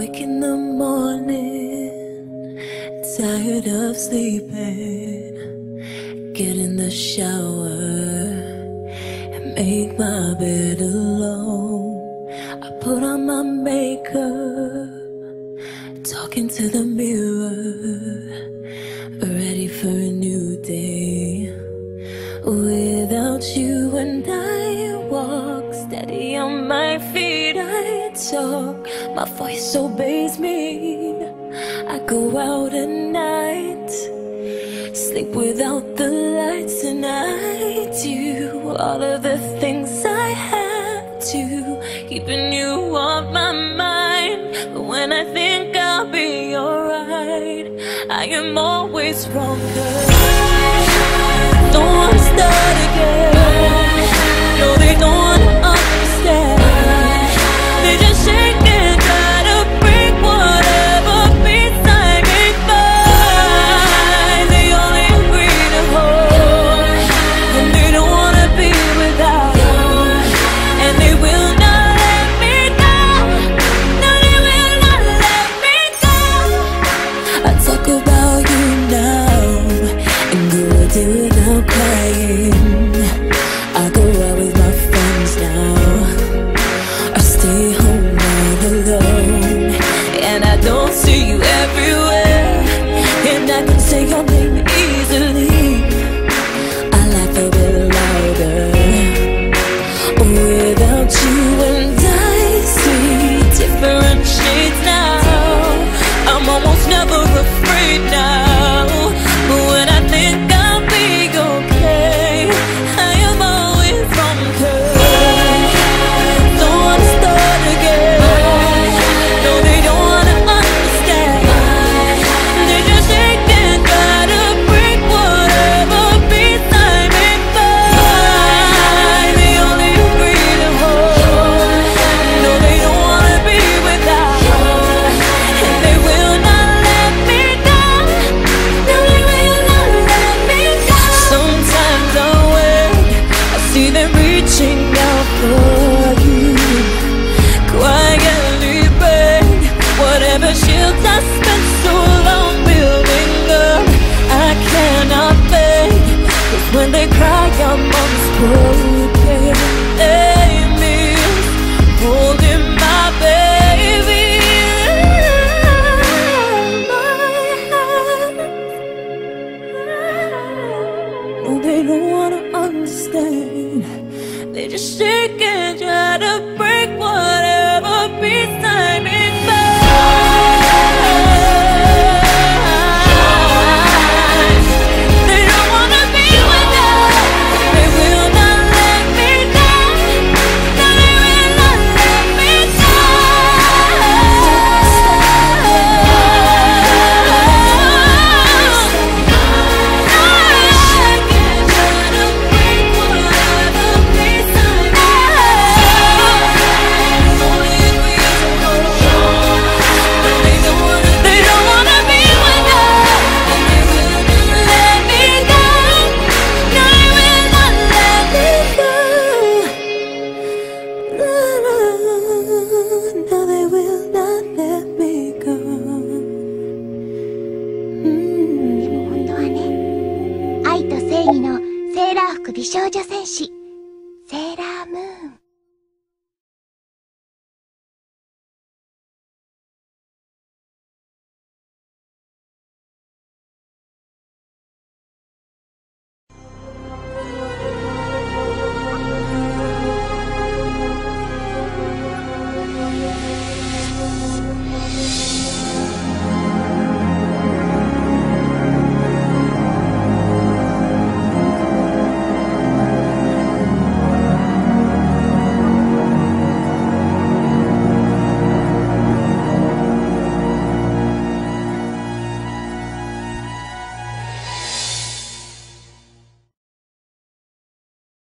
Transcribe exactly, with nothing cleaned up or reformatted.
Awake in the morning, tired of sleeping. Get in the shower and make my bed alone. I put on my makeup, talking to the mirror, ready for a new day. Without you and I walk steady on my feet. I talk, my voice obeys me. I go out at night, sleep without the lights, and I do all of the things I have to, keeping you on my mind. But when I think I'll be alright, I am always wrong. Don't wanna start again. No, they don't wanna understand. They just shake and try to break whatever peace I may find. They only agree to hold, and they don't wanna be without, and they will not let me go. No, they will not let me go. I talk about you now and go a day without crying. I go out with my friends now, I stay home all alone, and I don't see you everywhere, and I can say your name easily. I laugh a bit louder. Without you and I see different shades now. I'm almost never afraid now, but when I think I'll be okay, I am always wrong. 'Cause don't wanna start again. No, they don't wanna understand. They just shake and try to break whatever peace I may find. They only agree to hold. No, they don't wanna be without, and they will not let me go. No, they will not let me go. Sometimes I wait, I see them reaching out for you, quietly break whatever shields I spent so long building up. I cannot fake, 'cause when they cry I'm unspoken. They miss holding my baby in my hand. No, they don't wanna understand. They just shake and try to break whatever peace I may find. They don't wanna be without, they will not let me go. No, they will not let me go. No, they will not let me go. 本当はね、愛と正義のセーラー服美少女戦士、セーラームーン。